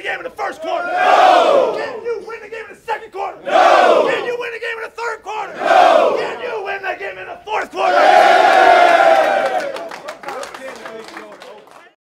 game in the first quarter? No! Can you win the game in the second quarter? No! Can you win the game in the third quarter? No! Can you win the game in the fourth quarter?